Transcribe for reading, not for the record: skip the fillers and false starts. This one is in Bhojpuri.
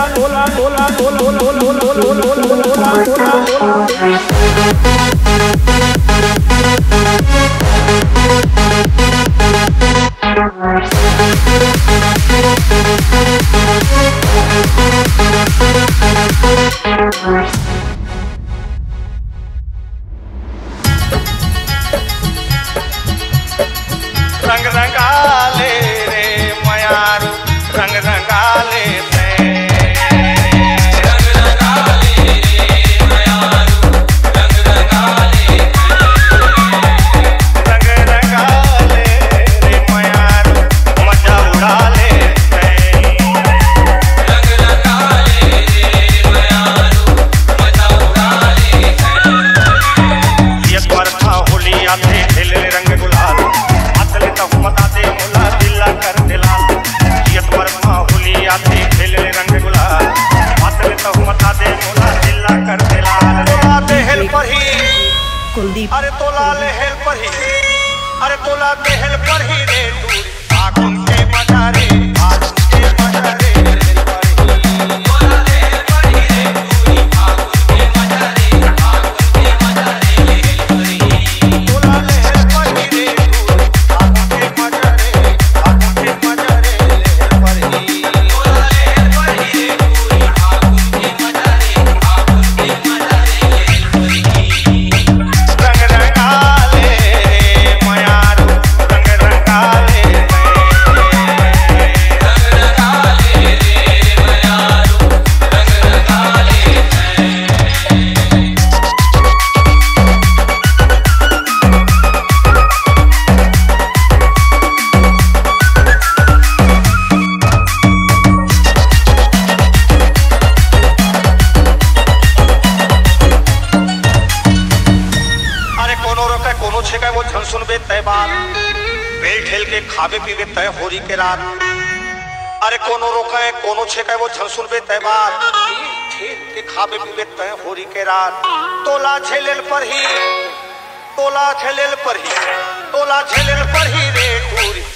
रंग रंगाले रे मयारू रंग रंगाले रंग रंगाले रे मयारू रंग रंगाले रंग रंगाले रे मयारू मजा उड़ा ले रंग रंगाले रे मयारू मजा उड़ा ले ये पर था होली आते खेले रंग गुलाल मता दे मुला दिला कर दिलाल ये वर्मा होली आते खेले रंग गुलाल मातले तो मता दे मुला दिला कर दिलाल तोला देहल पर ही कुलदीप अरे तोला लहल पर ही अरे तोला देहल पर ही रे दूर आगुन के मजारे आगुन के मजारे तोला लहल पर ही रे दूर आगुन के मजारे आगुन के मजारे तोला लहल पर ही रे खावे पीवे तय होरी के रात अरे कोनो रोके कोनो छेके वो झंसुन बे तय बात ठीक के खावे पीवे तय होरी के रात तोला झेलेल पर ही रे टूरी